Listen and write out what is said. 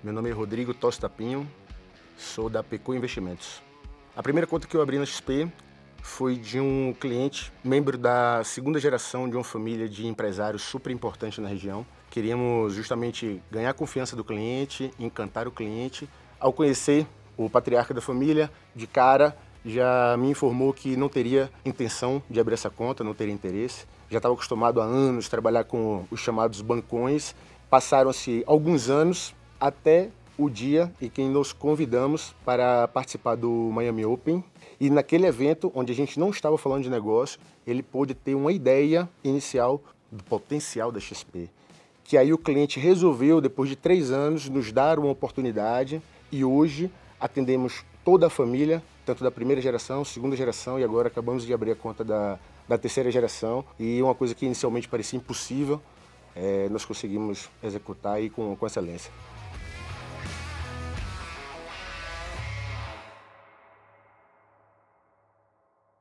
Meu nome é Rodrigo Tosta Pinho, sou da Pecu Investimentos. A primeira conta que eu abri na XP foi de um cliente, membro da segunda geração de uma família de empresários super importante na região. Queríamos justamente ganhar a confiança do cliente, encantar o cliente. Ao conhecer o patriarca da família, de cara, já me informou que não teria intenção de abrir essa conta, não teria interesse. Já estava acostumado há anos a trabalhar com os chamados bancões. Passaram-se alguns anos até o dia em que nos convidamos para participar do Miami Open. E naquele evento, onde a gente não estava falando de negócio, ele pôde ter uma ideia inicial do potencial da XP. Que aí o cliente resolveu, depois de 3 anos, nos dar uma oportunidade e hoje atendemos toda a família, tanto da primeira geração, segunda geração e agora acabamos de abrir a conta da terceira geração. E uma coisa que inicialmente parecia impossível, nós conseguimos executar aí com excelência.